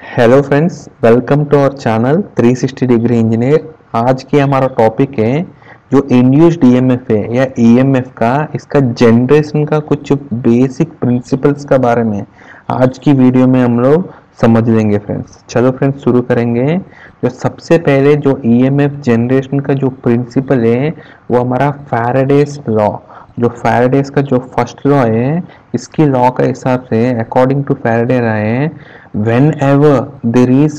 Hello friends, welcome to our channel 360 degree engineer. आज की हमारा टॉपिक है जो इंड्यूस्ड ईएमएफ है या ईएमएफ का इसका जनरेशन का कुछ बेसिक प्रिंसिपल्स का बारे में आज की वीडियो में हम लोग समझ लेंगे फ्रेंड्स। चलो फ्रेंड्स शुरू करेंगे। जो सबसे पहले जो ईएमएफ जनरेशन का जो प्रिंसिपल है वो हमारा फैराडेस लॉ, जो फैराडेस का जो फर्स्ट लॉ है, इसकी लॉ का हिसाब से अकॉर्डिंग टू फैराडे है whenever there is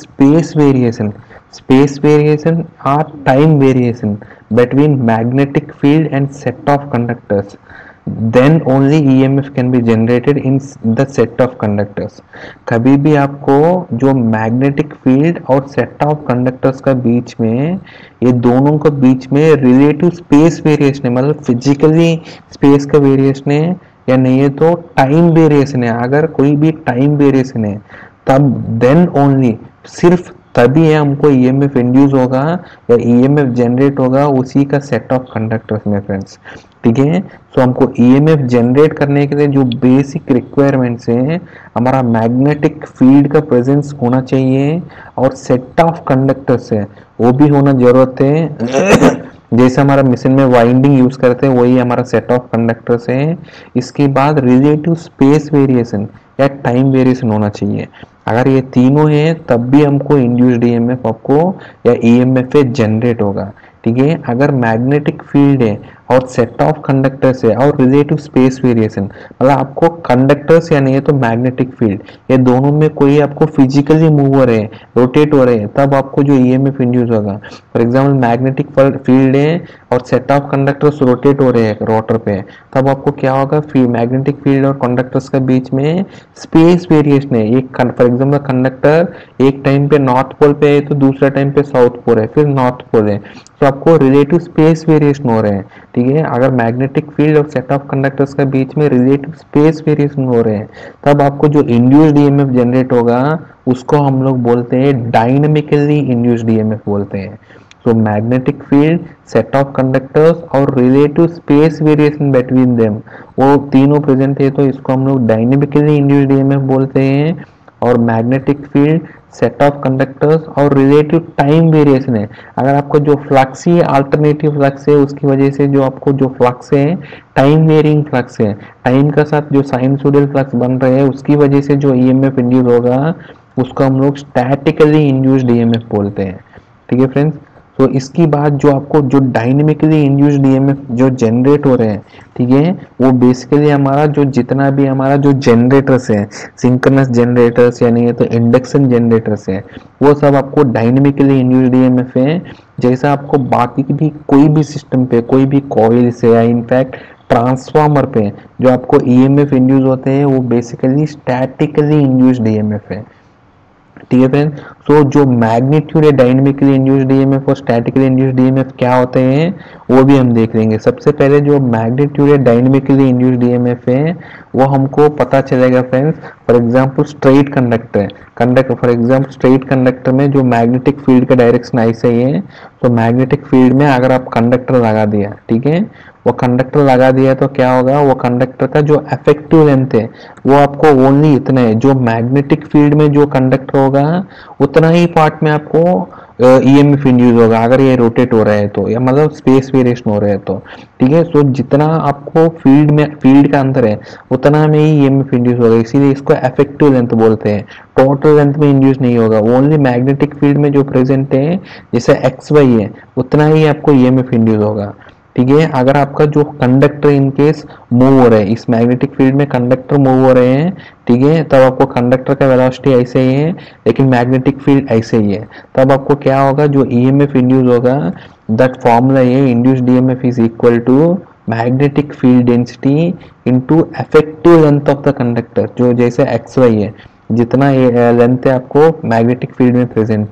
space variation or time variation between magnetic field and set of conductors, then only EMF can be generated in the set of conductors। कभी भी आपको जो मैग्नेटिक फील्ड और set of conductors का बीच में, ये दोनों के बीच में रिलेटिव स्पेस वेरिएशन है, मतलब फिजिकली स्पेस का वेरिएशन है या नहीं है तो टाइम वेरिएशन है। अगर कोई भी टाइम वेरिएशन है तब देन ओनली, सिर्फ तभी है हमको ईएमएफ इंड्यूस होगा या ईएमएफ जनरेट होगा उसी का सेट ऑफ कंडक्टर्स में फ्रेंड्स। ठीक है, तो हमको ईएमएफ जनरेट करने के लिए जो बेसिक रिक्वायरमेंट्स हैं, हमारा मैग्नेटिक फील्ड का प्रेजेंस होना चाहिए और सेट ऑफ कंडक्टर्स है वो भी होना जरूरत है। जैसे हमारा मशीन में वाइंडिंग यूज करते हैं वही हमारा सेट ऑफ कंडक्टर्स है। इसके बाद रिलेटिव स्पेस वेरिएशन या टाइम वेरिएशन होना चाहिए। अगर ये तीनों हैं तब भी हमको इंड्यूस्ड ईएमएफ आपको या ईएमएफ जनरेट होगा। ठीक है, अगर मैग्नेटिक फील्ड है और सेट ऑफ कंडक्टर्स है और रिलेटिव स्पेस वेरिएशन, मतलब आपको कंडक्टर्स या नहीं है तो मैग्नेटिक फील्ड, ये दोनों में कोई आपको फिजिकली मूव हो रहे हैं, रोटेट हो रहे हैं, तब आपको जो ईएमएफ इंड्यूस होगा। फॉर एग्जांपल मैग्नेटिक फील्ड है और सेट ऑफ कंडक्टर्स रोटेट हो रहे हैं रोटर पे, तब आपको क्या होगा, मैग्नेटिक फील्ड और कंडक्टर्स के बीच में स्पेस वेरिएशन है। एक फॉर एग्जांपल कंडक्टर एक टाइम पे नॉर्थ पोल पे है तो दूसरा टाइम पे साउथ पोल है, फिर नॉर्थ पोल है, तो आपको रिलेटिव स्पेस वेरिएशन हो रहे हैं। ठीक है, अगर मैग्नेटिक फील्ड और सेट ऑफ कंडक्टर्स के बीच में रिलेटिव स्पेस वेरिएशन हो रहे हैं तब आपको जो इंड्यूस्ड ईएमएफ जनरेट होगा उसको हम लोग बोलते हैं डायनेमिकली इंड्यूस्ड ईएमएफ बोलते हैं। तो magnetic field, set of conductors और relative space variation between them, वो तीनों प्रेजेंट है तो इसको हम लोग डायनेमिकली इंड्यूस्ड ईएमएफ बोलते हैं। और magnetic field, set of conductors और रिलेटिव टाइम वेरिएशन है, अगर आपको जो फ्लक्स ही अल्टरनेटिव फ्लक्स है उसकी वजह से जो आपको जो फ्लक्स है टाइम वेरिंग फ्लक्स है, टाइम का साथ जो साइनसोइडल फ्लक्स बन रहे हैं उसकी वजह से जो ईएमएफ इंड्यूस होगा उसको हम लोग स्टैटिकली इंड्यूस्ड ईएमएफ बोलते हैं। ठीक है फ्रेंड्स, तो इसकी बाद जो आपको जो डायनेमिकली इंड्यूस्ड ईएमएफ जो जनरेट हो रहे हैं, ठीक है, वो बेसिकली हमारा जो जितना भी हमारा जो जनरेटर्स है, सिंक्रोनस जनरेटर्स या नहीं है तो इंडक्शन जनरेटर्स है, वो सब आपको डायनेमिकली इंड्यूस्ड ईएमएफ है। जैसा आपको बाकी भी कोई भी सिस्टम पे, कोई भी कॉइल से या इनफैक्ट ट्रांसफार्मर पे जो आपको ईएमएफ इंड्यूस होते हैं वो बेसिकली स्टैटिकली इंड्यूस्ड ईएमएफ है। ठीक है फ्रेंड, सो जो मैग्नीट्यूड है डायनेमिकली इंड्यूस्ड ईएमएफ और स्टैटिकली इंड्यूस्ड ईएमएफ क्या होते हैं वो भी हम देख लेंगे। सबसे पहले जो मैग्नीट्यूड है डायनेमिकली इंड्यूस्ड ईएमएफ है वो हमको पता चलेगा friends. For example straight conductor for example straight conductor में जो मैग्नेटिक फील्ड का डायरेक्शन ऐसा ही है, तो मैग्नेटिक फील्ड में अगर आप कंडक्टर लगा दिया, ठीक है, वो कंडक्टर लगा दिया तो क्या होगा, वो कंडक्टर का जो इफेक्टिव लेंथ है वो आपको ओनली इतना है, जो मैग्नेटिक फील्ड में जो कंडक्टर होगा उतना ही पार्ट में आपको ईएमएफ इंड्यूस होगा अगर ये रोटेट हो रहा है तो, या मतलब स्पेस वेरिएशन हो रहा है तो। ठीक है, सो जितना आपको फील्ड का अंदर है उतना में ही ईएमएफ इंड्यूस होगा, इसीलिए इसको इफेक्टिव लेंथ बोलते हैं। टोटल लेंथ में इंड्यूस नहीं होगा, ओनली मैग्नेटिक फील्ड में जो प्रेजेंट है जैसे एक्स वाई है उतना ही आपको ईएमएफ इंड्यूस होगा। ठीक है, अगर आपका जो कंडक्टर इन केस मूव हो रहे हैं, इस मैग्नेटिक फील्ड में कंडक्टर मूव हो रहे हैं, ठीक है, तब आपको कंडक्टर का वेलोसिटी ऐसे ही है लेकिन मैग्नेटिक फील्ड ऐसे ही है, तब आपको क्या होगा, जो ईएमएफ इंड्यूस होगा दैट फॉर्मूला है induced EMF is equal to magnetic field density into effective length of the conductor, जो जैसे एक्स वाई है, जितना लेंथ है आपको मैग्नेटिक फील्ड में प्रेजेंट है,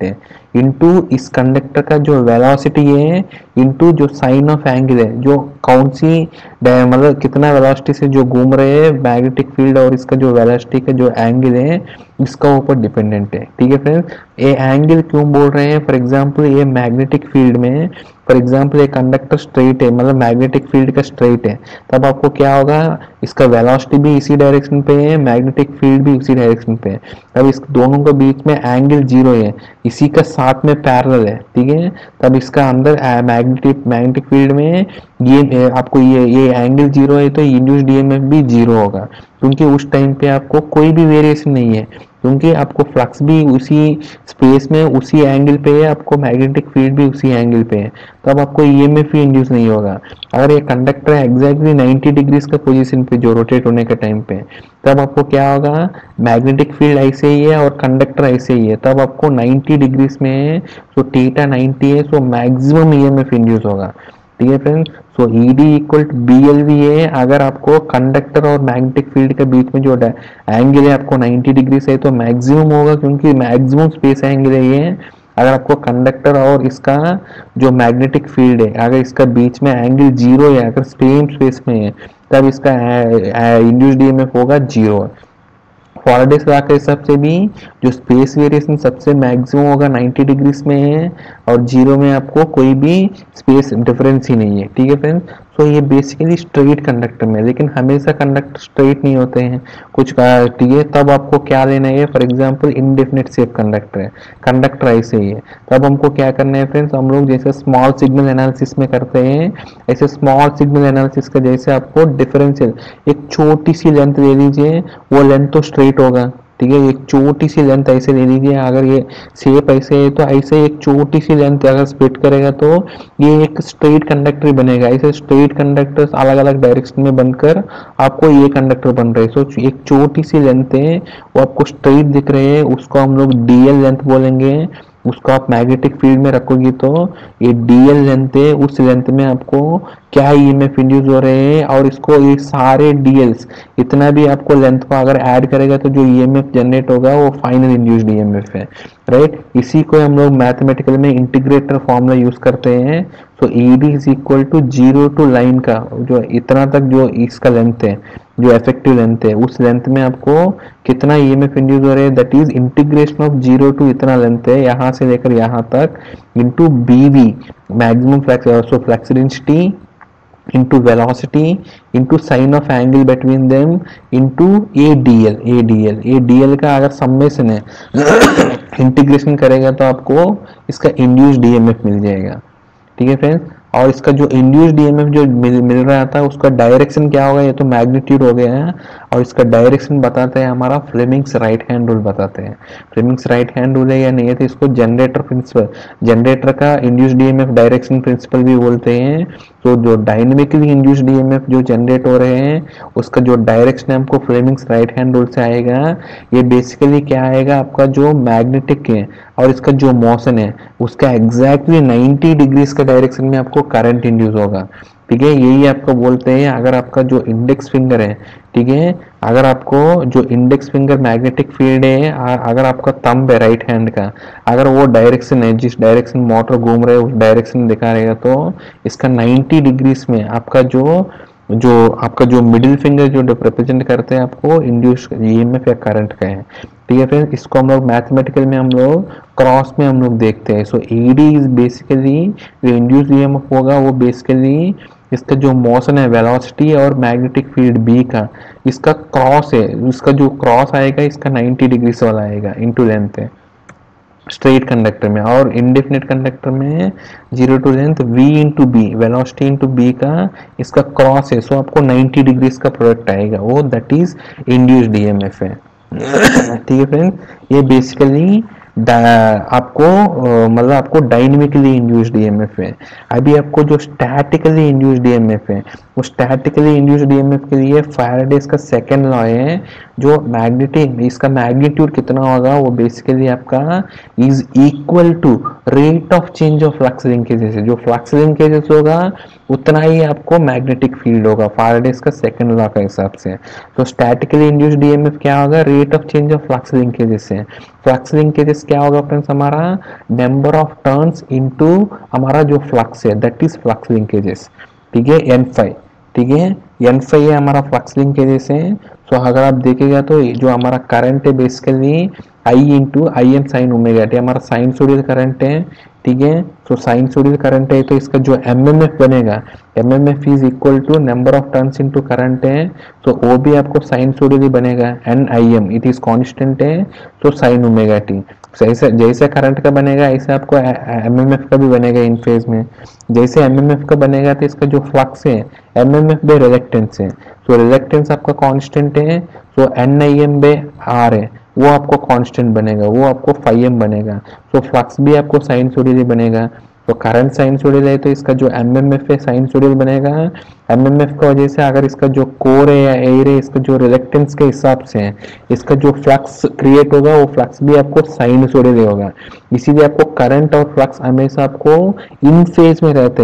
इंटू इस कंडक्टर का जो वेलोसिटी है इंटू जो साइन ऑफ एंगल है, जो कौन सी मतलब कितना वेलोसिटी से जो घूम रहे हैं मैग्नेटिक फील्ड और इसका जो वेलोसिटी का जो एंगल है इसका ऊपर डिपेंडेंट है। ठीक है फ्रेंड्स, ये एंगल क्यों बोल रहे हैं, फॉर एग्जांपल ये मैग्नेटिक फील्ड में, फॉर एग्जांपल ये कंडक्टर स्ट्रेट है, मतलब मैग्नेटिक फील्ड का स्ट्रेट है, तब आपको क्या होगा, इसका वेलोसिटी भी इसी डायरेक्शन पे है, मैग्नेटिक फील्ड भी उसी डायरेक्शन पे है। अब इस दोनों के बीच में एंगल जीरो है, इसी का साथ में पैरेलल है। ठीक है, तब इसका अंदर मैग्नेटिक फील्ड में ये आपको ये एंगल जीरो है तो इंड्यूस्ड ईएमएफ भी जीरो होगा, क्योंकि उस टाइम पे आपको कोई भी वेरिएशन नहीं है, क्योंकि आपको फ्लक्स भी उसी स्पेस में उसी एंगल पे है, आपको मैग्नेटिक फील्ड भी उसी एंगल पे है, तब आपको ईएमएफ ही इंड्यूस नहीं होगा। अगर ये कंडक्टर एग्जैक्टली 90 डिग्रीज का पोजीशन पे जो रोटेट होने के टाइम पे, तब आपको क्या होगा, मैग्नेटिक फील्ड ऐसे ही है और कंडक्टर ऐसे ही है, तब आपको 90 डिग्रीज में है, सो थीटा 90 है, सो मैक्सिमम ईएमएफ इंड्यूस होगा। ठीक है friends, so ED equal to BLV है, अगर आपको कंडक्टर और मैग्नेटिक फील्ड के बीच में जो एंगल है आपको 90 डिग्री से है तो मैक्सिमम होगा, क्योंकि मैक्सिमम स्पेस एंगल है ये। अगर आपको कंडक्टर और इसका जो मैग्नेटिक फील्ड है अगर इसका बीच में एंगल जीरो है, अगर सेम स्पेस में है, तब इसका इंड्यूस्ड ईएमएफ होगा जीरो। फैराडेस लॉ के हिसाब से भी जो स्पेस वेरिएशन सबसे मैक्सिमम होगा 90 डिग्रीज में है और जीरो में आपको कोई भी स्पेस डिफरेंस ही नहीं है। ठीक है फ्रेंड्स, तो ये बेसिकली स्ट्रेट कंडक्टर में, लेकिन हमेशा कंडक्टर स्ट्रेट नहीं होते हैं कुछ। ठीक है, तब आपको क्या लेना है, for example indefinite shape conductor है, कंडक्टर ऐसे ही है, तब हमको क्या करना है फ्रेंड्स, हम लोग जैसे स्मॉल सिग्नल एनालिसिस में करते हैं ऐसे स्मॉल सिग्नल एनालिसिस का जैसे आपको डिफरेंशियल एक छोटी सी लेंथ ले लीजिए, वो लेंथ तो स्ट्रेट होगा। ठीक है, एक छोटी सी लेंथ ऐसे ले लीजिए, अगर ये शेप ऐसे है तो ऐसे एक छोटी सी लेंथ अगर स्प्लिट करेगा तो ये एक स्ट्रेट कंडक्टर बनेगा। ऐसे स्ट्रेट कंडक्टर्स अलग अलग डायरेक्शन में बनकर आपको ये कंडक्टर बन रहे हैं। सो एक छोटी सी लेंथ है वो आपको स्ट्रेट दिख रहे हैं, उसको हम लोग DL लेंथ बोलेंगे। उसको आप मैग्नेटिक फील्ड में रखोगी तो ये DL लेंथ है, उस लेंथ में आपको क्या ईएमएफ इंड्यूस हो रहे हैं, और इसको ये सारे DLs इतना भी आपको लेंथ को अगर ऐड करेगा तो जो ईएमएफ जनरेट होगा वो फाइनल इंड्यूस्ड ईएमएफ है। राइट, इसी को हम लोग मैथमेटिकल में इंटीग्रेटर फॉर्मूला यूज करते हैं। तो ED is equal to zero to line का जो इतना तक जो इसका लेंथ है, जो इफेक्टिव लेंथ है, उस लेंथ में आपको कितना ईएमएफ इंड्यूस हो रहे हैं, that is integration of zero to इतना लेंथ है यहाँ से लेकर यहाँ तक into BV maximum flux, so flux density into velocity into sin of angle between them into ADL का अगर समेशन है इंटीग्रेशन करेगा तो आपको इसका इंड्यूस्ड ईएमएफ मिल जाएगा। ठीक है फ्रेंड्स, और इसका जो इंड्यूस्ड ईएमएफ जो मिल रहा था उसका डायरेक्शन क्या होगा, ये तो मैग्नीट्यूड हो गया है, और इसका डायरेक्शन बताते हैं हमारा फ्लेमिंग्स राइट हैंड रूल बताते हैं। फ्लेमिंग्स राइट हैंड रूल है या नहीं है तो इसको जनरेटर प्रिंसिपल, जनरेटर का इंड्यूस्ड ईएमएफ डायरेक्शन प्रिंसिपल भी बोलते हैं। तो जो डायनेमिकली इंड्यूस्ड ईएमएफ जो जनरेट हो रहे हैं उसका जो डायरेक्शन हमको फ्लेमिंग्स राइट हैंड रूल से आएगा। ये बेसिकली क्या आएगा, आपका जो मैग्नेटिक है और इसका जो मोशन है उसका एग्जैक्टली 90 डिग्रीज का डायरेक्शन में आपको करंट इंड्यूस होगा। ठीक है, यही आपको बोलते हैं अगर आपका जो इंडेक्स फिंगर है, ठीक है, अगर आपको जो इंडेक्स फिंगर मैग्नेटिक फील्ड है, अगर आपका थंब है राइट हैंड का, अगर वो डायरेक्शन है जिस डायरेक्शन मोटर घूम रहे है उस डायरेक्शन दिखा रहेगा तो इसका 90 डिग्रीज में आपका जो मिडिल फिंगर जो रिप्रेजेंट करते हैं आपको इंड्यूस ईएमएफ या करंट का है। ठीक है फ्रेंड्स, इसको हम लोग मैथमेटिकल में हम लोग क्रॉस में हम लोग देखते हैं। सो ED इज बेसिकली जो इंड्यूस ईएमएफ होगा वो बेसिकली इसका जो मोशन है वेलोसिटी और मैग्नेटिक फील्ड B का इसका क्रॉस है, इसका जो क्रॉस आएगा इसका 90 डिग्री वाला आएगा इनटू लेंथ है स्ट्रेट कंडक्टर में, और इंडेफिनिट कंडक्टर में zero to length V into B velocity into B का इसका क्रॉस है। सो आपको 90 डिग्रीज का प्रोडक्ट आएगा, वो दैट इज इंड्यूस्ड ईएमएफ है। ठीक है फ्रेंड्स, ये बेसिकली आपको मतलब आपको डायनेमिकली इंड्यूस्ड ईएमएफ है। अभी आपको जो स्टैटिकली इंड्यूस्ड ईएमएफ है वो स्टैटिकली इंड्यूस्ड ईएमएफ के लिए फैराडेस का सेकंड लॉ है, जो मैग्नेटिक इसका मैग्नीट्यूड कितना होगा वो बेसिकली आपका is equal to rate of change of flux linkages है। जो फ्लक्स लिंकेजेस होगा उतना ही आपको मैग्नेटिक फील्ड होगा फैराडेस का सेकंड लॉ का हिसाब से। तो स्टैटिकली इंड्यूस्ड ईएमएफ क्या होगा, rate of change of flux linkages है। फ्लक्स लिंकेजेस क्या होगा फ्रेंड्स, हमारा नंबर ऑफ टर्न्स इनटू हमारा जो फ्लक्स है, दैट इज फ्लक्स लिंकेजेस, ठीक है, n5, ठीक है, n5 है हमारा फ्लक्स लिंकेजेस है। सो अगर आप देखेगा तो जो हमारा करंट है basically I into I M sine omega T, हमारा साइनसोइडल करंट है, ठीक है। सो साइनसोइडल करंट है तो इसका जो एमएमएफ बनेगा, MMF is equal to number of turns into current है, तो वो भी आपको साइनसोइडल ही बनेगा, N I M it is constant है, तो साइन ओमेगा टी। जैसे जैसे करंट का बनेगा ऐसे आपको एमएमएफ का भी बनेगा इन फेज में। जैसे एमएमएफ का बनेगा तो इसका जो फ्लक्स है एमएमएफ बाय रिलक्टेंस है, तो रिलक्टेंस आपका कांस्टेंट है, तो N I M by R है, वो आपको कांस्टेंट बनेगा, वो आपको फाई एम बनेगा। तो फ्लक्स भी आपको साइनसोइडल बनेगा, तो करंट साइनसोइडल है तो इसका जो एमएमएफ है साइनसोइडल बनेगा। एमएमएफ का वजह से अगर इसका जो कोर है या एयर है, इसका जो रिलक्टेंस के हिसाब से है, इसका जो फ्लक्स क्रिएट होगा वो फ्लक्स भी आपको साइनसोइडल होगा। इसीलिए आपको करंट और फ्लक्स हमेशा आपको इन फेज में रहते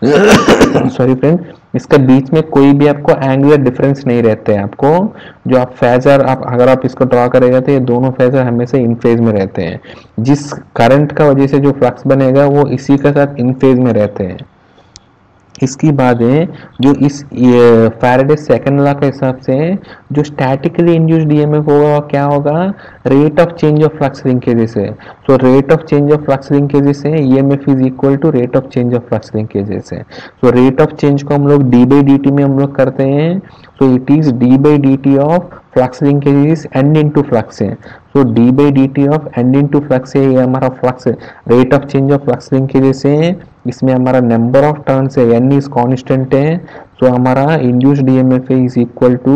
हैं सॉरी फ्रेंड, इसका बीच में कोई भी आपको एंगुलर डिफरेंस नहीं रहते हैं। आपको जो आप फेजर आप अगर आप इसको ड्रॉ करेगा तो ये दोनों फेजर हमेशा इन फेज में रहते हैं। जिस करंट का वजह से जो फ्लक्स बनेगा वो इसी के साथ इन फेज में रहते हैं। इसकी बात है जो इस फैराडे सेकंड लॉ के हिसाब से जो स्टैटिकली इंड्यूस्ड ईएमएफ होगा वो क्या होगा, rate of change of flux linkages है। So rate of change of flux linkages है, EMF is equal to rate of change of flux linkages है। सो रेट ऑफ चेंज को हम लोग डी बाई डी टी में हम लोग करते हैं, so it is D by D T of flux linkages N into flux है। So D by D T of N into flux है, ये हमारा flux rate of change of flux linkages है। इसमें हमारा नंबर ऑफ टर्न्स है, N is constant है, तो हमारा induced EMF is equal to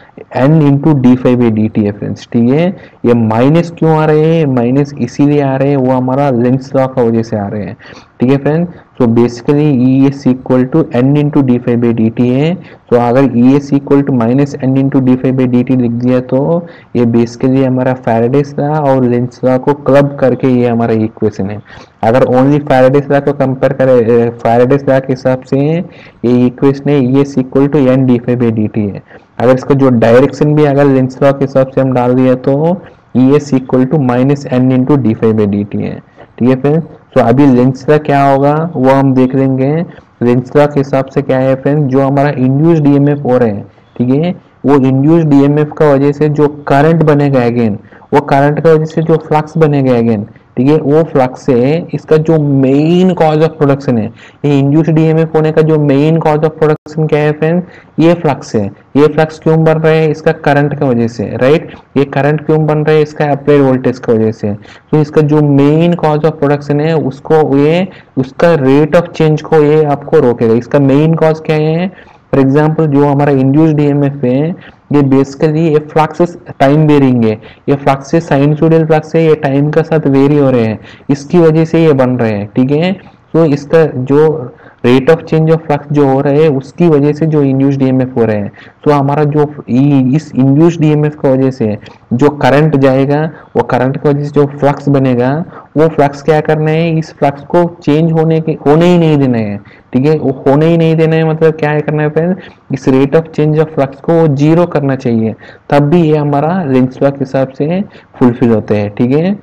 N into D five by D T है फ्रेंड्स, ठीक है। ये माइनस क्यों आ रहे हैं, माइनस इसीलिए आ रहे हैं, वो हमारा लेंस लॉ का वजह से आ रहे हैं, ठीक है friend. So basically E S equal to N into D five by D T है। तो अगर E S equal to minus N into D five by D T लिख दिया तो ये बेसिकली हमारा फैराडेस लॉ और लेंस लॉ को क्लब करके ये हमारा इक्वेशन है। अगर ओनली फैराडेस लॉ को कंपेयर करें, फैराडेस लॉ के हिसाब से ये इक्वेशन है E S equal to N D five by D T है। अगर इसका जो डायरेक्शन भी अगर लेंस लॉ के हिसाब से हम डाल दिया तो E S equal to minus N into D five by D T है, ठीक है फ्रेंड्स। तो अभी लेंस लॉ क्या होगा वो हम देख लेंगे। लेंस लॉ के हिसाब से क्या है फ्रेंड्स, जो हमारा इंड्यूस्ड ईएमएफ हो रहे हैं, ठीक है, वो इंड्यूस्ड ईएमएफ का वजह से जो करंट बनेगा अगेन, वो करंट का वजह से जो फ्लक्स बनेगा अगेन, ठीक है, वो फ्लक्स है इसका जो मेन कॉज ऑफ प्रोडक्शन है। ये इंड्यूस्ड ईएमएफ होने का जो मेन कॉज ऑफ प्रोडक्शन क्या है फ्रेंड, ये फ्लक्स है। ये फ्लक्स क्यों बन रहे हैं, इसका करंट की वजह से, राइट। ये करंट क्यों बन रहे हैं, इसका अप्लाइड वोल्टेज की वजह से। तो इसका जो मेन कॉज ऑफ प्रोडक्शन है उसको ये उसका रेट ऑफ चेंज को ये आपको रोकेगा। इसका मेन कॉज क्या है, फॉर एग्जाम्पल जो हमारा इंड्यूस्ड ईएमएफ है ये बेसिकली ये फ्लक्स टाइम वेरिंग है, ये फ्लक्स साइनसोइडल फ्लक्स है, ये टाइम का साथ वेरी हो रहे हैं, इसकी वजह से ये बन रहे हैं, ठीक है। तो इसका जो rate of change of flux जो हो रहे हैं उसकी वजह से जो इंड्यूस्ड ईएमएफ हो रहे हैं, तो हमारा जो इस इंड्यूस्ड ईएमएफ की वजह से जो करंट जाएगा, वो करंट की वजह से जो फ्लक्स बनेगा, वो फ्लक्स क्या करना है, इस फ्लक्स को चेंज होने ही नहीं देना है, ठीक है। वो होने ही नहीं देना है मतलब क्या करना है फ्रेंड, इस rate of change of flux को वो जीरो करना चाहिए, तब भी ये हमारा लेंस लॉ के हिसाब से फुलफिल होते हैं, ठीक है।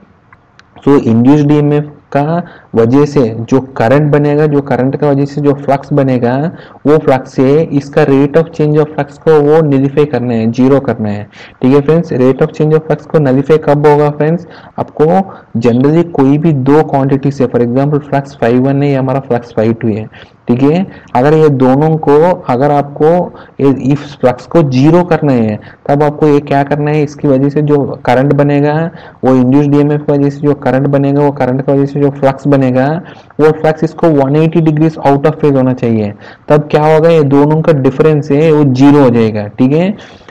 तो इंड्यूस्ड ईएमएफ का वजह से जो करंट बनेगा, जो करंट का वजह से जो फ्लक्स बनेगा, वो फ्लक्स से इसका rate of change of flux को वो नलिफाई करना है, जीरो करना है, ठीक है friends. Rate of change of flux को नलिफाई कब होगा फ्रेंड्स, आपको जनरली कोई भी दो क्वांटिटी से, फॉर एग्जांपल फ्लक्स 5.1 है या हमारा फ्लक्स 5.2 है, ठीक है। अगर ये दोनों को अगर आपको इस फ्लक्स को जीरो करना है तब आपको ये क्या करना है, इसकी वजह से जो करंट बनेगा, वो इंड्यूस्ड ईएमएफ की वजह से जो करंट बनेगा, वो करंट की वजह से जो फ्लक्स बनेगा, वो फ्लक्स इसको 180 डिग्रीज आउट ऑफ फेज होना चाहिए, तब क्या होगा, ये दोनों का डिफरेंस है वो जीरो हो जाएगा, ठीक है।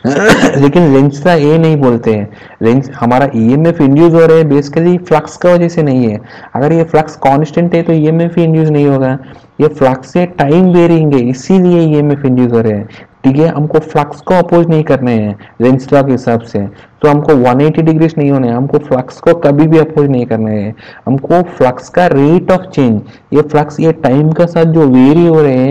लेकिन लेंस लॉ ये नहीं बोलते हैं, लेंस हमारा ईएमएफ इंड्यूस हो रहे हैं बेसिकली फ्लक्स की वजह से नहीं है। अगर ये फ्लक्स कांस्टेंट है तो ईएमएफ ही इंड्यूस नहीं होगा, ये फ्लक्स से टाइम वेरिंग है, इसीलिए ईएमएफ इंड्यूस हो रहे हैं, ठीक है। हमको फ्लक्स को अपोज नहीं करने हैं लेंस लॉ के हिसाब से, तो हमको 180 डिग्रीज नहीं होने, हमको फ्लक्स को कभी भी अपोज नहीं करना है। हमको फ्लक्स का रेट ऑफ चेंज, ये फ्लक्स ये टाइम का साथ जो वेरी हो रहे हैं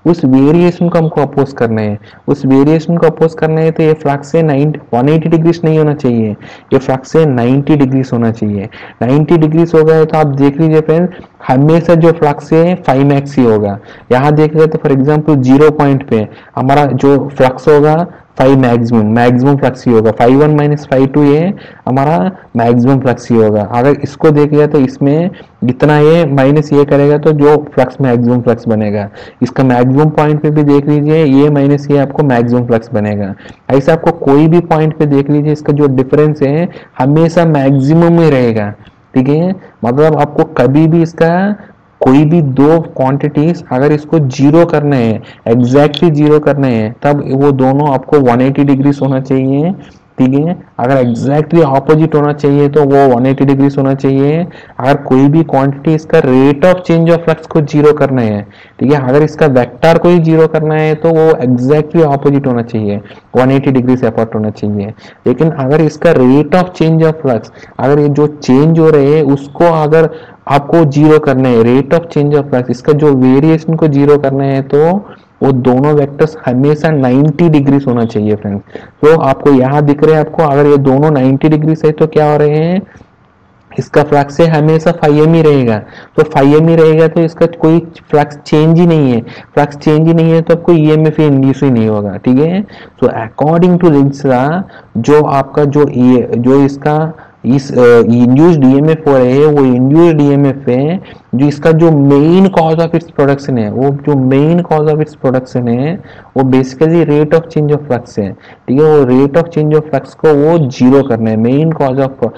उस वेरिएशन को हमको अपोज करना है। उस वेरिएशन को अपोज करना है तो ये फ्लक्स से 180 डिग्रीज नहीं होना चाहिए, ये फ्लक्स से 90 डिग्रीज होना चाहिए। 90 डिग्रीज हो गए तो आप देख लीजिए फ्रेंड्स, हमेशा जो फ्लक्स है 5x ही होगा। यहाँ देख रहे तो फॉर एग्जाम्पल 0 पॉइंट पे हमारा जो फ्लक्स होगा 5 मैक्सिमम फ्लक्स ही होगा। 5 1 माइनस 5 2 ये हमारा मैक्सिमम फ्लक्स ही होगा। अगर इसको देख लिया तो इसमें जितना ये माइनस ये करेगा तो जो फ्लक्स मैक्सिमम फ्लक्स बनेगा। इसका मैक्सिमम पॉइंट पे भी देख लीजिए, ये माइनस ये आपको मैक्सिमम फ्लक्स बनेगा। ऐसे आपको कोई भी पॉइंट पे देख लीजिए, इसका जो डिफरेंस है हमेशा मैक्सिमम ही रहेगा। ठीक है, मतलब आपको कभी भी इसका कोई भी दो क्वांटिटीज अगर इसको जीरो करने हैं, एग्जैक्टली जीरो करने हैं, तब वो दोनों आपको 180 डिग्रीज होना चाहिए। ठीक है, अगर एग्जैक्टली ऑपोजिट होना चाहिए तो वो 180 डिग्रीज होना चाहिए। अगर कोई भी क्वांटिटी इसका rate of change of flux को जीरो करना है, ठीक है, अगर इसका वेक्टर को ही जीरो करना है तो वो एग्जैक्टली ऑपोजिट होना चाहिए, 180 डिग्री से अपार्ट होना चाहिए। लेकिन अगर इसका rate of change of flux, अगर ये जो चेंज हो रहे हैं उसको अगर आपको जीरो करना है, rate of change of flux, इसका जो वेरिएशन को जीरो करना है, तो वो दोनों वेक्टर्स हमेशा 90 डिग्रीज होना चाहिए फ्रेंड्स। तो आपको यहाँ दिख रहे हैं, आपको अगर ये दोनों 90 डिग्रीज है तो क्या हो रहे हैं, इसका फ्लक्स है हमेशा फाइएम ही रहेगा। तो फाइएम ही रहेगा तो इसका कोई फ्लक्स चेंज ही नहीं है। फ्लक्स चेंज ही नहीं है तो आपको ईएमएफ इंड्यूस ही नहीं होगा। ठीक है, सो अकॉर्डिंग टू लिंसरा जो आपका जो इसका इस इंड्यूस्ड ईएमएफ हो रहे हैं वो इंड्यूस्ड ईएमएफ है जो इसका जो main cause of its production है, वो जो main cause of its production है वो basically rate of change of flux है। ठीक है, वो rate of change of flux को वो जीरो करना है, main cause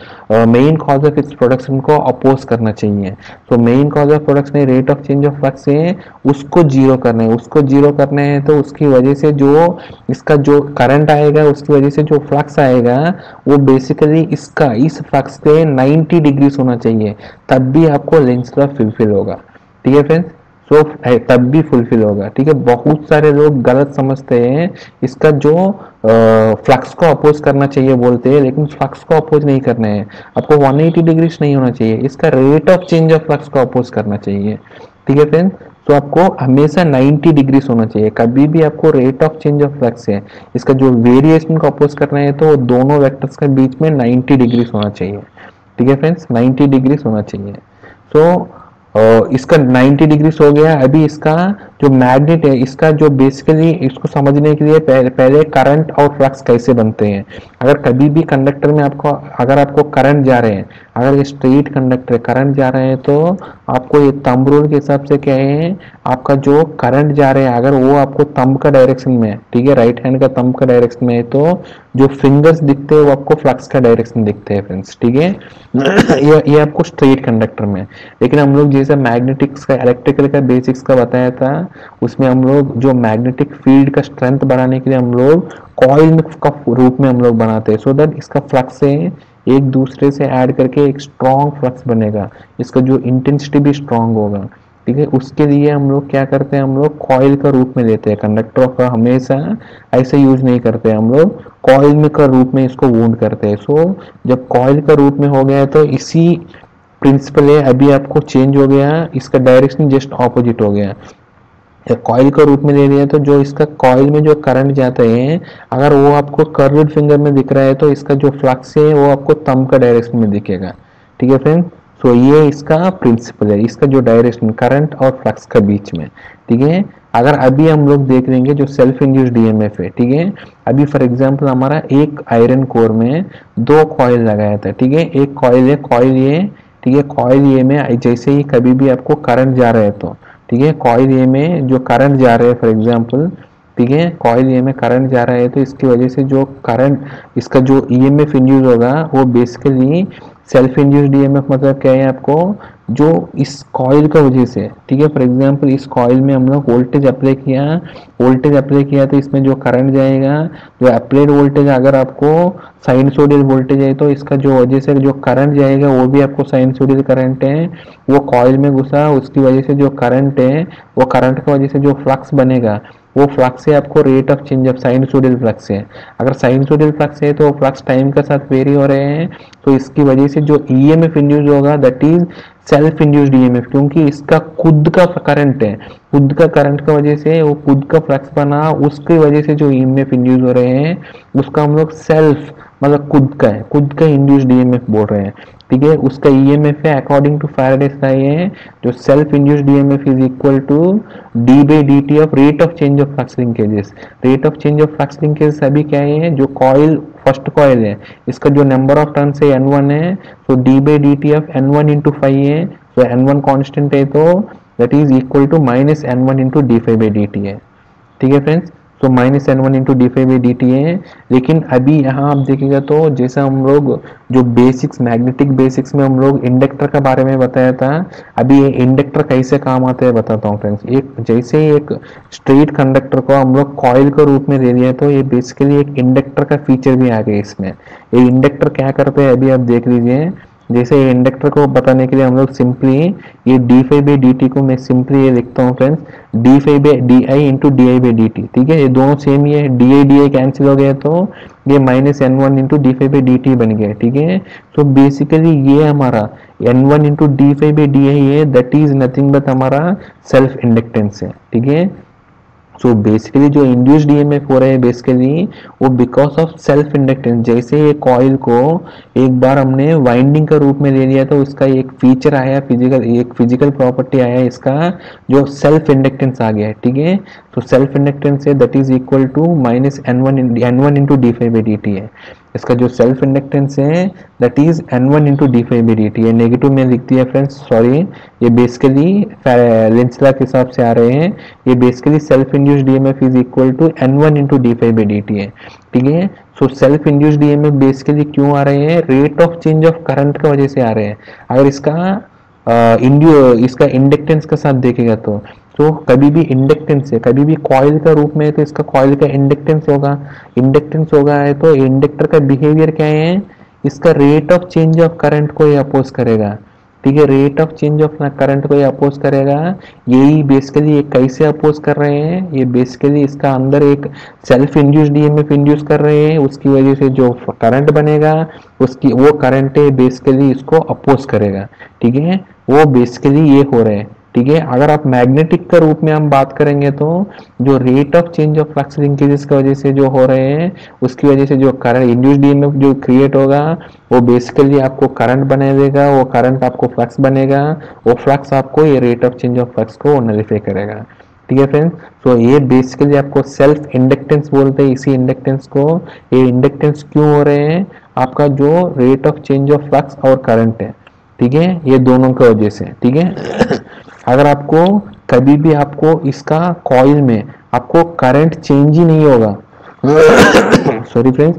of its production को अपोज करना चाहिए। तो मेन कॉज ऑफ प्रोडक्शन है rate of change of flux है, उसको जीरो करना है। उसको जीरो करना है तो उसकी वजह से जो इसका जो करंट आएगा, उसकी वजह से जो फ्लक्स आएगा वो बेसिकली इसका इस फ्लक्स पे 90 डिग्रीज होना चाहिए, तब भी आपको लेंस लॉ फुलफिल होगा। ठीक है फ्रेंड्स, सो तब भी फुलफिल होगा। ठीक है, बहुत सारे लोग गलत समझते हैं, इसका जो फ्लक्स को अपोज करना चाहिए बोलते हैं, लेकिन फ्लक्स को अपोज नहीं करना है, आपको 180 डिग्रीज नहीं होना चाहिए, इसका rate of change of flux को अपोज करना चाहिए। ठीक है फ्रेंड्स, तो आपको हमेशा 90 डिग्रीज होना चाहिए। कभी भी आपको rate of change of flux है, इसका जो वेरिएशन को अपोज करना है तो दोनों वेक्टर्स के बीच में 90 डिग्रीज होना चाहिए। ठीक है फ्रेंड्स, 90 डिग्रीज होना चाहिए। सो इसका 90 डिग्रीज हो गया। अभी इसका जो मैग्नेट है, इसका जो बेसिकली इसको समझने के लिए पहले करंट और फ्लक्स कैसे बनते हैं। अगर कभी भी कंडक्टर में अगर आपको करंट जा रहे हैं, अगर ये स्ट्रेट कंडक्टर करंट जा रहे हैं तो आपको ये थंब रूल के हिसाब से क्या है, आपका जो करंट जा रहे हैं अगर वो आपको थंब का डायरेक्शन में, ठीक है, राइट हैंड का थंब का डायरेक्शन में है, तो जो फिंगर्स दिखते हैं वो आपको फ्लक्स का डायरेक्शन दिखते हैं फ्रेंड्स। ठीक है, ये आपको स्ट्रेट कंडक्टर में। लेकिन हम लोग जैसे मैग्नेटिक्स का, इलेक्ट्रिकल का बेसिक्स का बताया था, उसमें हम लोग जो मैग्नेटिक फील्ड का स्ट्रेंथ बढ़ाने के लिए हम लोग कॉइल का रूप में हम लोग बनाते हैं, सो दैट इसका फ्लक्स से एक दूसरे से ऐड करके एक स्ट्रॉन्ग फ्लक्स बनेगा, इसका जो इंटेंसिटी भी स्ट्रॉन्ग होगा। ठीक है, उसके लिए हम लोग क्या करते हैं, हम लोग कॉइल का रूप में लेते हैं। कंडक्टर का हमेशा ऐसे यूज नहीं करते, हम लोग कॉइल में का रूप में इसको वूंड करते हैं। सो जब कॉइल का रूप में हो गया तो इसी प्रिंसिपल है, अभी आपको चेंज हो गया, इसका डायरेक्शन जस्ट ऑपोजिट हो गया। कॉइल का रूप में ले लिया तो जो इसका कॉइल में जो करंट जाता है, अगर वो आपको कर्व्ड फिंगर में दिख रहा है तो इसका जो फ्लक्स है वो आपको थंब का डायरेक्शन में दिखेगा। ठीक है फ्रेंड, सो ये इसका प्रिंसिपल है, इसका जो डायरेक्शन करंट और फ्लक्स का बीच में। ठीक है, अगर अभी हम लोग देख लेंगे जो सेल्फ इंड्यूस्ड ईएमएफ है। ठीक है, अभी फॉर एग्जांपल हमारा एक आयरन कोर में दो कॉइल लगाया था। ठीक है, एक कॉइल है, कॉइल ये, ठीक है, कॉइल ये में जैसे ही कभी भी आपको करंट जा रहा है तो, ठीक है, कॉइल ए में जो करंट जा रहा है फॉर एग्जांपल, ठीक है, कॉइल ए में करंट जा रहा है तो इसकी वजह से जो करंट, इसका जो ईएमएफ इंड्यूस होगा वो बेसिकली सेल्फ इंड्यूस्ड ईएमएफ मतलब क्या है, आपको जो इस कॉइल का वजह से, ठीक है, फॉर एग्जांपल इस कॉइल में हम लोग वोल्टेज अप्लाई किया तो इसमें जो करंट जाएगा, जो अप्लाइड वोल्टेज अगर आपको साइनसोइडल वोल्टेज है तो इसका जो वजह से जो करंट जाएगा वो भी आपको साइनसोइडल करंट है, वो कॉइल में घुसा, उसकी वजह से जो करंट है वो करंट की वजह से जो फ्लक्स बनेगा वो फ्लक्स है आपको rate of change of sinusoidal flux है। अगर साइनसोइडल फ्लक्स है तो फ्लक्स टाइम के साथ वेरी हो रहे हैं, तो इसकी वजह से जो ईएमएफ इंड्यूस होगा that is self induced EMF, क्योंकि इसका खुद का करंट है, खुद का करंट की वजह से वो खुद का फ्लक्स बना, उसकी वजह से जो ईएमएफ इंड्यूस हो रहे हैं उसका हम लोग सेल्फ मतलब खुद का है, खुद का इंड्यूस्ड ईएमएफ बोल रहे हैं। ठीक है, उसका ईएमएफ है अकॉर्डिंग टू फैराडेस लॉ है जो self induced EMF is equal to D by D T of rate of change of flux linkages. Rate of change of flux linkages अभी क्या है, जो कॉइल फर्स्ट कॉइल है इसका जो नंबर ऑफ टर्न्स है N1 है, तो D by D T of N1 into 5 है, तो N1 कांस्टेंट है, तो that is equal to minus N1 into D five by D T है। ठीक है फ्रेंड्स, तो minus N1 into D five by D T है। लेकिन अभी यहाँ आप देखिएगा तो जैसा हम लोग जो बेसिक्स मैग्नेटिक बेसिक्स में हम लोग इंडक्टर के बारे में बताया था, अभी ये इंडक्टर कैसे काम आता है बताता हूँ फ्रेंड्स। एक जैसे एक स्ट्रेट कंडक्टर को हम लोग कॉइल के रूप में ले लिया तो ये बेसिकली एक इंडक्टर का फीचर भी आ गया इसमें। ये इंडक्टर क्या करते हैं अभी आप देख लीजिए। जैसे इंडक्टर को बताने के लिए हम लोग सिंपली ये D five by D T को मैं सिंपली ये लिखता हूँ friends, D five by D I into D I by D T. ठीक है, ये दोनों सेम ही है, डी आई कैंसिल हो गया तो ये minus N1 into D five by D T बन गया। ठीक है, तो बेसिकली ये हमारा N1 into D five by D I है, दैट इज नथिंग बट हमारा सेल्फ इंडक्टेंस है। ठीक है, सो बेसिकली जो इंड्यूस्ड ईएमएफ हो रहे हैं बेसिकली वो बिकॉज ऑफ सेल्फ इंडक्टेंस। जैसे ये कॉइल को एक बार हमने वाइंडिंग का रूप में ले लिया तो इसका एक फीचर आया, एक फिजिकल प्रॉपर्टी आया इसका, जो सेल्फ इंडक्टेंस आ गया है। ठीक है, तो सेल्फ इंडक्टेंस है that is equal to minus N1 into D five by D T है। इसका जो सेल्फ इंडक्टेंस है that is N1 into D five by D T है। नेगेटिव में लिख दिया फ्रेंड्स, सॉरी, ये बेसिकली लेंस लॉ के हिसाब से आ रहे हैं। ये basically self induced EMF is equal to N1 into D five by D T है। ठीक है, so self induced EMF basically क्यों आ रहे हैं, rate of change of current की वजह से आ रहे हैं। अगर इसका इंडक्टेंस के साथ देखेगा तो कभी भी इंडक्टेंस है, कभी भी कॉइल का रूप में है तो इसका कॉइल का इंडक्टेंस होगा है तो इंडक्टर का बिहेवियर क्या है, इसका rate of change of current को ये अपोज करेगा। ठीक है, rate of change of current को ये अपोज करेगा। यही बेसिकली ये कैसे अपोज कर रहे हैं, ये बेसिकली इसका अंदर एक सेल्फ इंड्यूस्ड ईएमएफ इंड्यूस कर रहे हैं, उसकी वजह से जो करंट बनेगा उसकी वो करंट है बेसिकली इसको अपोज करेगा। ठीक है, वो बेसिकली ये हो रहे हैं। ठीक है, अगर आप मैग्नेटिक का रूप में हम बात करेंगे तो जो rate of change of flux linkages की वजह से जो हो रहे हैं उसकी वजह से जो करंट इंड्यूस्ड ईएमएफ जो क्रिएट होगा वो बेसिकली आपको करंट बना देगा, वो करंट आपको फ्लक्स बनेगा, वो फ्लक्स आपको ये rate of change of flux को नलिफाई करेगा। ठीक है फ्रेंड्स, तो ये बेसिकली आपको सेल्फ इंडक्टेंस बोलते हैं। इसी इंडक्टेंस को, ये इंडक्टेंस क्यों हो रहे हैं, आपका जो rate of change of flux और करंट है। ठीक है, ये दोनों की वजह से। ठीक है, अगर आपको कभी भी आपको इसका कॉइल में आपको करंट चेंज ही नहीं होगा सॉरी फ्रेंड्स,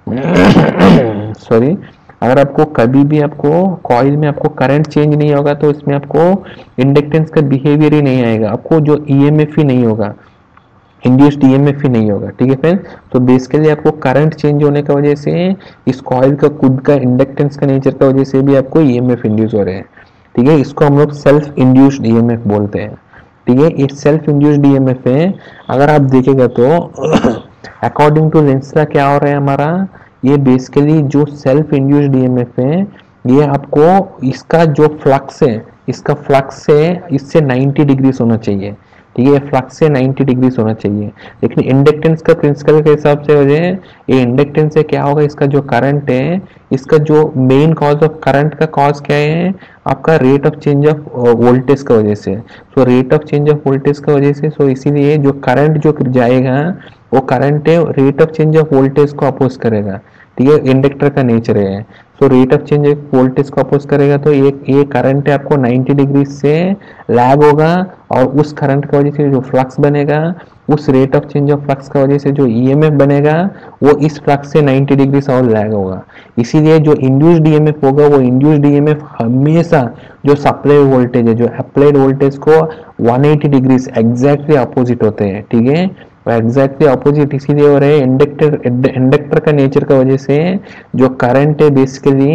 सॉरी, अगर आपको कभी भी आपको कॉइल में आपको करंट चेंज नहीं होगा तो इसमें आपको इंडक्टेंस का बिहेवियर ही नहीं आएगा, आपको जो ईएमएफ ही नहीं होगा, इंड्यूस्ड ईएमएफ ही नहीं होगा। ठीक है फ्रेंड्स, तो बेसिकली आपको करंट चेंज होने की वजह से इस कॉइल का खुद का इंडक्टेंस का नेचर की वजह से भी आपको ईएमएफ इंड्यूस हो रहे हैं। ठीक है, इसको हम लोग सेल्फ इंड्यूस्ड ईएमएफ बोलते हैं। ठीक है, ये सेल्फ इंड्यूस्ड ईएमएफ है। अगर आप देखेगा तो अकॉर्डिंग टू लेंस लॉ क्या हो रहा है हमारा, ये बेसिकली जो सेल्फ इंड्यूस्ड ईएमएफ है ये आपको इसका जो फ्लक्स है, इसका फ्लक्स है इससे 90 डिग्रीज होना चाहिए। ठीक है, फ्लक्स से 90 डिग्रीज होना चाहिए। लेकिन इंडक्टेंस का प्रिंसिपल के हिसाब से वजह ये इंडक्टेंस से क्या होगा, इसका जो करंट है, इसका जो मेन कॉज ऑफ करंट का कॉज क्या है, आपका rate of change of voltage का वजह से। So rate of change of voltage का वजह से, सो इसीलिए जो करंट जो जाएगा वो करंट है rate of change of voltage को अपोज करेगा। ठीक है, इंडक्टर का नेचर है। So rate of change of voltage को अपोज करेगा तो ये करंट है आपको 90 डिग्री से लैग होगा, और उस करंट की वजह से जो फ्लक्स बनेगा, उस rate of change of flux की वजह से जो ईएमएफ बनेगा वो इस फ्लक्स से 90 डिग्री से और लैग होगा। इसीलिए जो इंड्यूस्ड ईएमएफ होगा वो इंड्यूस्ड ईएमएफ हमेशा जो सप्लाई वोल्टेज है, जो अप्लाइड वोल्टेज को 180 डिग्री एग्जैक्टली अपोजिट होते हैं। ठीक है, एग्जैक्टली अपोजिट इसीलिए हो रहे हैं। इंडक्टर का नेचर का वजह से जो करंट है बेसिकली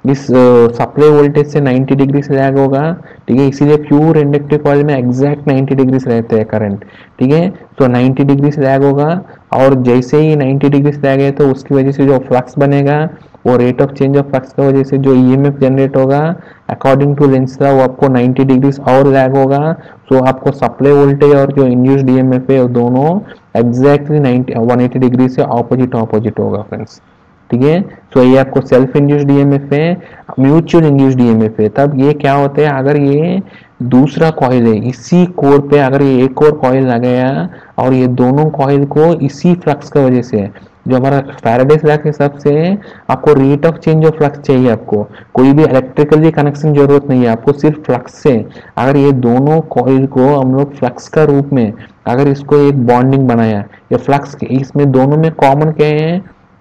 इस सप्लाई वोल्टेज से 90 डिग्री से लैग होगा, ठीक है, इसीलिए प्योर इंडक्टिव कॉइल में एग्जैक्ट 90 डिग्री से रहते हैं करंट, ठीक है। तो 90 डिग्री से लैग होगा, और जैसे ही 90 डिग्री से लैग है तो उसकी वजह से जो फ्लक्स बनेगा वो rate of change of flux की वजह से जो ईएमएफ जनरेट होगा अकॉर्डिंग टू लेंस लॉ वो आपको 90 डिग्री और लैग होगा। सो आपको सप्लाई वोल्टेज और जो इंड्यूस्ड ईएमएफ है वो दोनों एग्जैक्टली 180 डिग्री से ऑपोजिट होगा फ्रेंड्स, ठीक है। तो ये आपको सेल्फ इंड्यूस्ड ईएमएफ है, म्यूचुअल इंड्यूस्ड ईएमएफ है। तब ये क्या होता है, अगर ये दूसरा कॉइल है, इसी कोर पे अगर ये एक और कॉइल लगाया और ये दोनों कॉइल को इसी फ्लक्स की वजह से, जो हमारा फैराडेस लॉ के हिसाब से आपको rate of change of flux चाहिए, आपको कोई भी इलेक्ट्रिकली कनेक्शन जरूरत नहीं है, आपको सिर्फ फ्लक्स से अगर ये दोनों कॉइल को हम लोग फ्लक्स का रूप में अगर इसको एक बॉन्डिंग बनाया, ये फ्लक्स के इसमें दोनों में कॉमन क्या है,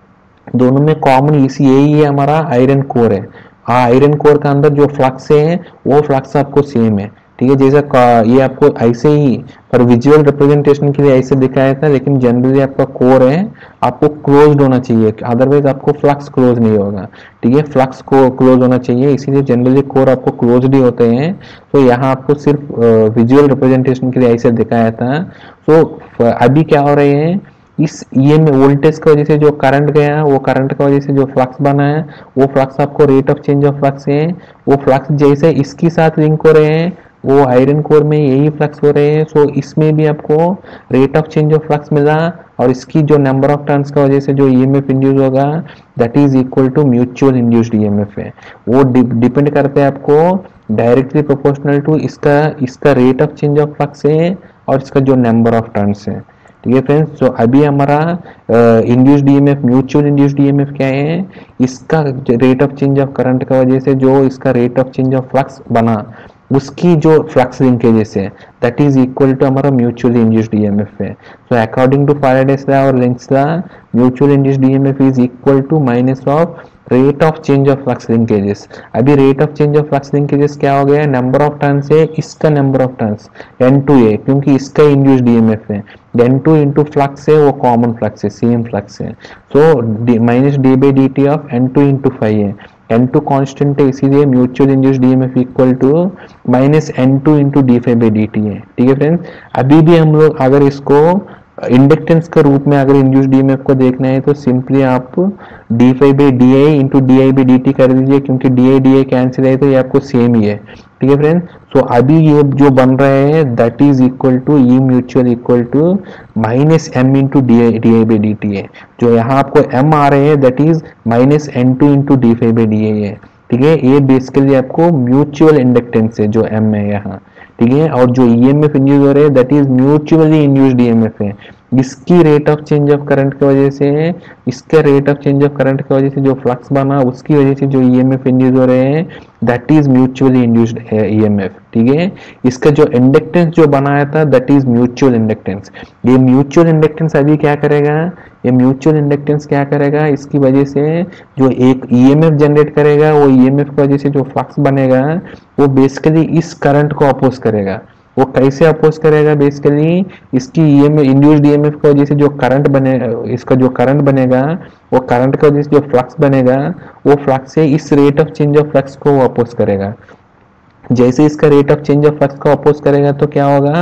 दोनों में कॉमन इसी यही है, हमारा आयरन कोर है। हाँ, आयरन कोर का अंदर जो फ्लक्स है वो फ्लक्स आपको सेम है, ठीक है। जैसा ये आपको ऐसे ही पर विजुअल रिप्रेजेंटेशन के लिए ऐसे दिखाया था, लेकिन जनरली आपका कोर है आपको क्लोज्ड होना चाहिए, अदरवाइज आपको फ्लक्स क्लोज नहीं होगा, ठीक है। फ्लक्स को क्लोज होना चाहिए, इसीलिए जनरली कोर आपको क्लोज्ड ही होते हैं। तो यहाँ आपको सिर्फ विजुअल रिप्रेजेंटेशन के लिए ऐसे दिखाया था। तो अभी क्या हो रहे हैं, इस ईएम वोल्टेज की वजह से जो करंट गया, वो करंट की वजह से जो फ्लक्स बना है वो फ्लक्स आपको rate of change of flux है, वो फ्लक्स जैसे इसके साथ लिंक हो रहे हैं वो आयरन कोर में यही फ्लक्स हो रहे हैं। सो इसमें भी आपको rate of change of flux मिला, और इसकी जो नंबर ऑफ टर्न्स की वजह से जो ईएमएफ इंड्यूस होगा that is equal to mutual induced EMF है। वो डिपेंड करते हैं आपको डायरेक्टली प्रोपोर्शनल टू इसका rate of change of flux है और इसका जो नंबर ऑफ टर्न्स है, ठीक है फ्रेंड्स। तो अभी हमारा induced EMF, mutual induced EMF क्या है, इसका rate of change of current की वजह से जो इसका rate of change of flux बना उसकी जो फ्लक्स लिंकेजेस है दैट इज इक्वल टू हमारा म्यूचुअली इंड्यूस्ड ईएमएफ है। So according to Faraday's law और Lenz law mutual induced EMF is equal to minus of rate of change of flux linkages. अभी rate of change of flux linkages क्या हो गया, number of turns है, इसका number of turns N2 क्योंकि इसका induced EMF है, N2 into flux है, वो कॉमन फ्लक्स है, सेम फ्लक्स है। So minus D by D T of N2 into 5 है, N2 कांस्टेंट है, इसीलिए mutual induced EMF equal to minus N2 into D five by D T है, ठीक है फ्रेंड्स। अभी भी हम लोग अगर इसको इंडक्टेंस के रूप में अगर इंड्यूस्ड ईएमएफ को देखना है तो सिंपली आप D five by D I into D I by D T कर दीजिए, क्योंकि डी आई कैंसिल है तो ये आपको सेम ही है, ठीक है फ्रेंड्स। सो अभी ये जो बन रहे हैं that is equal to E mutual equal to minus M into D I by D T है। जो यहाँ आपको एम आ रहे हैं that is minus N2 into D five by D I है, ठीक है। ये बेसिकली आपको म्यूचुअल इंडक्टेंस है जो एम है यहाँ, ठीक है। और जो ईएमएफ इंड्यूस हो रहे हैं that is mutually induced EMF है। इसकी rate of change of current की वजह से, इसके rate of change of current की वजह से जो फ्लक्स बना उसकी वजह से जो ईएमएफ इंड्यूस हो रहे हैं that is mutually induced EMF, ठीक है। इसका जो इंडक्टेंस जो बनाया था दैट इज म्यूचुअल इंडक्टेंस। ये म्यूचुअल इंडक्टेंस अभी क्या करेगा, ये म्यूचुअल इंडक्टेंस क्या करेगा, इसकी वजह से जो एक ईएमएफ जनरेट करेगा वो ईएमएफ की वजह से जो फ्लक्स बनेगा वो बेसिकली इस करंट को अपोज करेगा। वो कैसे अपोज करेगा, बेसिकली इसकी ईएमएफ इंड्यूस्ड ईएमएफ की वजह से जो करंट बने, इसका जो करंट बनेगा वो करंट की वजह से जो फ्लक्स बनेगा वो फ्लक्स से इस rate of change of flux को वो अपोज करेगा। जैसे इसका rate of change of flux को अपोज करेगा तो क्या होगा,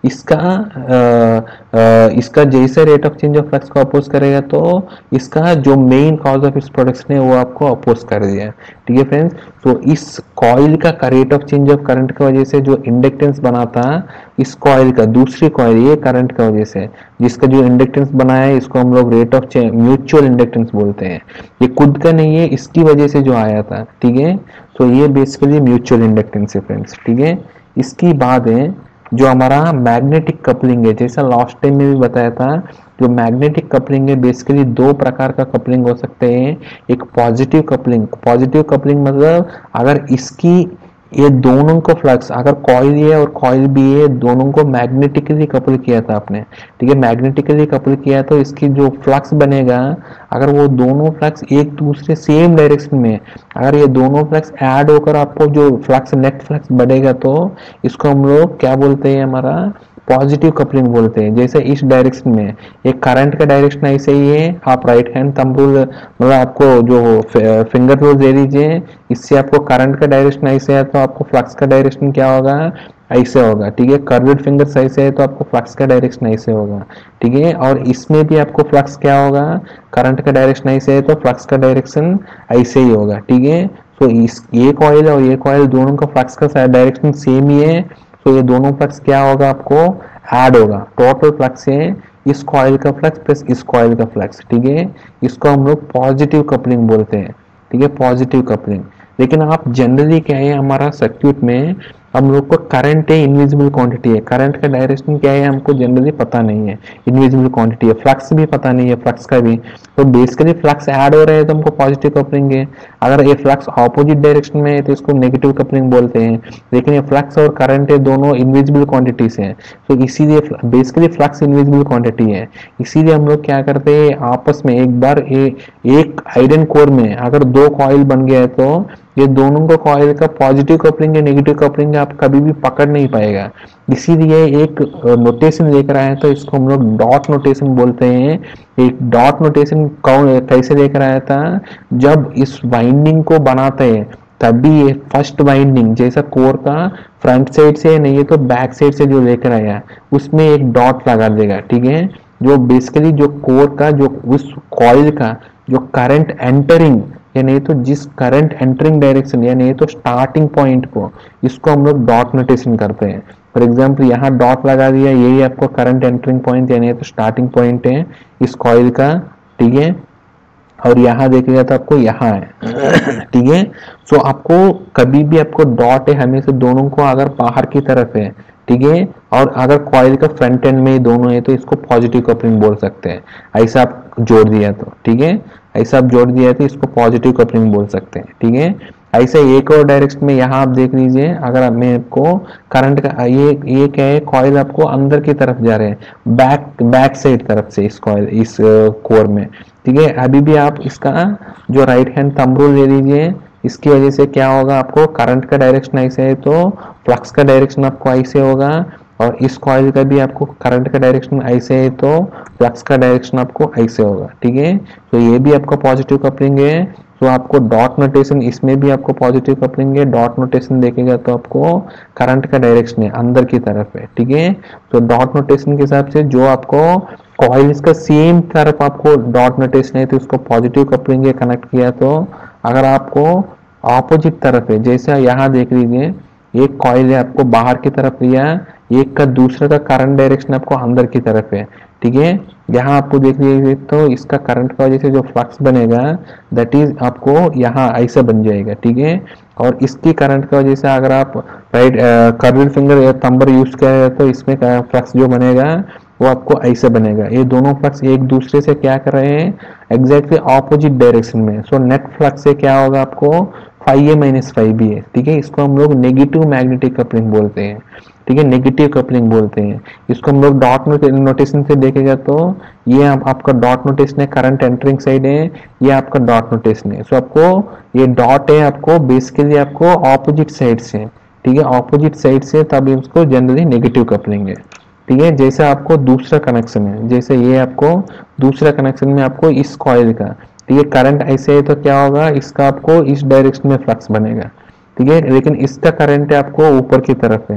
इसका जैसे rate of change of flux को अपोज करेगा तो इसका जो main cause of its production है वो आपको अपोज कर दिया, ठीक है फ्रेंड्स। तो इस कॉइल का rate of change of current की वजह से जो इंडक्टेंस बना था इस कॉइल का, दूसरी कॉइल ये करंट की वजह से जिसका जो इंडक्टेंस बनाया है इसको हम लोग rate of change mutual inductance बोलते हैं। ये खुद का नहीं है, इसकी वजह से जो आया था, ठीक है। तो ये बेसिकली म्यूचुअल इंडक्टेंस है फ्रेंड्स, ठीक है। इसकी बाद है जो हमारा मैग्नेटिक कपलिंग है, जैसा लास्ट टाइम में भी बताया था, जो मैग्नेटिक कपलिंग है बेसिकली दो प्रकार का कपलिंग हो सकते हैं। एक पॉजिटिव कपलिंग मतलब अगर इसकी ये दोनों को फ्लक्स, अगर कॉइल है और कॉइल भी है, दोनों को मैग्नेटिकली कपल किया था आपने, ठीक है। मैग्नेटिकली कपल किया तो इसकी जो फ्लक्स बनेगा, अगर वो दोनों फ्लक्स एक दूसरे सेम डायरेक्शन में, अगर ये दोनों फ्लक्स ऐड होकर आपको जो फ्लक्स नेट फ्लक्स बढ़ेगा तो इसको हम लोग क्या बोलते हैं, हमारा पॉजिटिव कपलिंग बोलते हैं। जैसे इस डायरेक्शन में एक करंट का डायरेक्शन ऐसे ही है, आप राइट हैंड थंब रूल मतलब आपको जो फिंगर रूल दे दीजिए, इससे आपको करंट का डायरेक्शन ऐसे है तो आपको फ्लक्स का डायरेक्शन क्या होगा, ऐसे होगा। ठीक है, कर्व्ड फिंगर ऐसे है तो आपको फ्लक्स का डायरेक्शन ऐसे होगा। ठीक है, और इसमें भी आपको फ्लक्स क्या होगा, करंट का डायरेक्शन ऐसे है तो फ्लक्स का डायरेक्शन ऐसे ही होगा। ठीक है, तो इस ये कॉइल और ये कॉइल दोनों का फ्लक्स का डायरेक्शन सेम ही है, तो ये दोनों फ्लक्स क्या होगा, आपको ऐड होगा। टोटल फ्लक्स है इस कॉइल का फ्लक्स प्लस इस कॉइल का फ्लक्स। ठीक है, इसको हम लोग पॉजिटिव कपलिंग बोलते हैं। ठीक है, पॉजिटिव कपलिंग। लेकिन आप जनरली क्या है, हमारा सर्क्यूट में हम लोग को करंट है इनविजिबल क्वांटिटी है, करंट का डायरेक्शन क्या है हमको जनरली पता नहीं है, इनविजिबल क्वांटिटी है, फ्लक्स भी पता नहीं है, फ्लक्स का भी। तो बेसिकली फ्लक्स ऐड हो रहे हैं तो हमको पॉजिटिव कपलिंग है। अगर ये फ्लक्स ऑपोजिट डायरेक्शन में है तो इसको नेगेटिव कपलिंग बोलते हैं। लेकिन ये फ्लक्स और करंट है दोनों इनविजिबल क्वांटिटीज हैं, तो इसीलिए बेसिकली फ्लक्स इनविजिबल क्वांटिटी है। इसीलिए हम लोग क्या करते हैं, आपस में एक बार एक आयरन कोर में अगर दो कॉइल बन गया है तो ये दोनों को कॉइल का पॉजिटिव कपलिंग या नेगेटिव कपलिंग आप कभी भी पकड़ नहीं पाएगा। इसीलिए एक नोटेशन लेकर आए तो इसको हम लोग डॉट नोटेशन बोलते हैं। एक डॉट नोटेशन कैसे लेकर आया था, जब इस वाइंडिंग को बनाते हैं तभी ये फर्स्ट वाइंडिंग जैसा कोर का फ्रंट साइड से नहीं है तो बैक साइड से जो लेकर आया उसमें एक डॉट लगा देगा। ठीक है, जो बेसिकली जो कोर का जो उस कॉइल का जो करंट एंटरिंग या नहीं तो जिस करंट एंटरिंग डायरेक्शन या नहीं तो स्टार्टिंग पॉइंट को, इसको हम लोग डॉट नोटेशन करते हैं। फॉर एग्जांपल यहाँ डॉट लगा दिया, यही आपको करंट एंटरिंग पॉइंट या नहीं तो स्टार्टिंग पॉइंट है इस कॉइल का। ठीक है, और यहाँ देखिएगा तो आपको यहाँ है। ठीक है, सो आपको कभी भी आपको डॉट है हमेशा दोनों को अगर बाहर की तरफ है, ठीक है, और अगर कॉइल का फ्रंट एंड में ही दोनों है तो इसको पॉजिटिव कपलिंग बोल सकते हैं। ऐसा आप जोड़ दिया तो ठीक है, ऐसा आप जोड़ दिया तो इसको पॉजिटिव कपलिंग बोल सकते हैं। ठीक है, ऐसे एक और डायरेक्शन में यहाँ आप देख लीजिए, अगर मैं आपको करंट का ये क्या है, कॉइल आपको अंदर की तरफ जा रहे हैं बैक साइड तरफ से इस कॉइल इस कोर में। ठीक है, अभी भी आप इसका जो राइट हैंड थंब रूल ले लीजिए, इसकी वजह से क्या होगा, आपको करंट का डायरेक्शन ऐसे है तो फ्लक्स का डायरेक्शन आपको ऐसे होगा, और इस कॉइल का भी आपको करंट का डायरेक्शन ऐसे है तो फ्लक्स का डायरेक्शन आपको ऐसे होगा। ठीक है, तो ये भी आपका पॉजिटिव कपलिंग है। तो आपको डॉट नोटेशन, इसमें भी आपको पॉजिटिव कपलिंग है। डॉट नोटेशन देखेगा तो आपको करंट का डायरेक्शन है अंदर की तरफ है। ठीक है, तो डॉट नोटेशन के हिसाब से जो आपको कॉइल्स का सेम तरफ आपको डॉट नोटेशन है तो उसको पॉजिटिव कपलिंग है कनेक्ट किया। तो अगर आपको ऑपोजिट तरफ है, जैसे यहाँ देख लीजिए एक कॉइल है आपको बाहर की तरफ लिया, एक का दूसरे का करंट डायरेक्शन आपको अंदर की तरफ है। ठीक है, यहाँ आपको देख लीजिए तो इसका करंट का वजह से जो फ्लक्स बनेगा दैट इज आपको यहाँ ऐसा बन जाएगा। ठीक है, और इसकी करंट की वजह से अगर आप राइट कर्व्ड फिंगर या थंबर यूज करें तो इसमें फ्लक्स जो बनेगा वो आपको ऐसे बनेगा। ये दोनों फ्लक्स एक दूसरे से क्या कर रहे हैं, एग्जैक्टली ऑपोजिट डायरेक्शन में। सो नेट फ्लक्स से क्या होगा, आपको phi A minus phi B है। ठीक है, इसको हम लोग नेगेटिव मैग्नेटिक कपलिंग बोलते हैं। ठीक है, नेगेटिव कपलिंग बोलते हैं इसको हम लोग। डॉट नोटेशन से देखेगा तो ये आपका डॉट नोटेशन है, करंट एंटरिंग साइड है, ये आपका डॉट नोटेशन है। सो आपको ये डॉट है आपको बेसिकली आपको ऑपोजिट साइड से, ठीक है, ऑपोजिट साइड से, तब इसको जनरली नेगेटिव कपलिंग है। ठीक है, जैसे आपको दूसरा कनेक्शन है, जैसे ये आपको दूसरा कनेक्शन में आपको इस कॉइल का, ठीक है, करंट ऐसे है तो क्या होगा, इसका आपको इस डायरेक्शन में फ्लक्स बनेगा। ठीक है, लेकिन इसका करंट है आपको ऊपर की तरफ है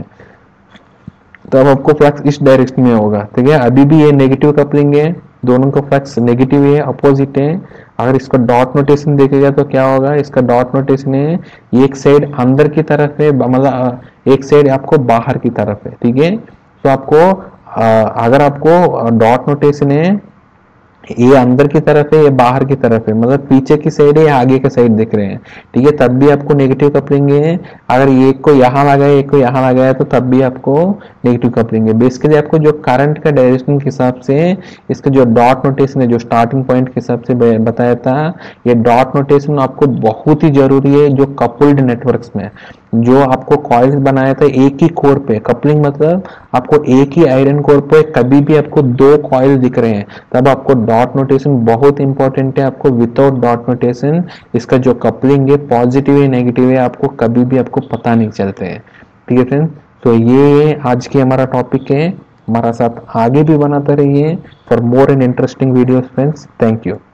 तो अब आपको फ्लक्स इस डायरेक्शन में होगा। ठीक है, अभी भी ये नेगेटिव कपलिंग है, दोनों का फ्लक्स नेगेटिव है, अपोजिट है। अगर इसका डॉट नोटेशन देखेगा तो क्या होगा, इसका डॉट नोटेशन है एक साइड अंदर की तरफ है, मतलब एक साइड आपको बाहर की तरफ है। ठीक है, तो आपको अगर आपको डॉट नोटेशन है ये अंदर की तरफ है, ये बाहर की तरफ है, मतलब पीछे की साइड है या आगे के साइड दिख रहे हैं, ठीक है, तब भी आपको नेगेटिव कपलिंग है। अगर एक को यहाँ लगाया एक को यहाँ लगाया तो तब भी आपको नेगेटिव कपलिंग है। बेसिकली आपको जो करंट का डायरेक्शन के हिसाब से इसका जो डॉट नोटेशन है, जो स्टार्टिंग पॉइंट के हिसाब से बताया था, ये डॉट नोटेशन आपको बहुत ही जरूरी है जो कपल्ड नेटवर्क्स में, जो आपको कॉइल्स बनाया था एक ही कोर पे। कपलिंग मतलब आपको एक ही आयरन कोर पे कभी भी आपको दो कॉइल दिख रहे हैं तब आपको डॉट नोटेशन बहुत इंपॉर्टेंट है। आपको विदाउट डॉट नोटेशन इसका जो कपलिंग है पॉजिटिव है नेगेटिव है आपको कभी भी आपको पता नहीं चलते हैं। ठीक है फ्रेंड्स, तो ये आज की हमारा टॉपिक है। हमारा साथ आगे भी बनाते रहिए for more and interesting videos friends. Thank you.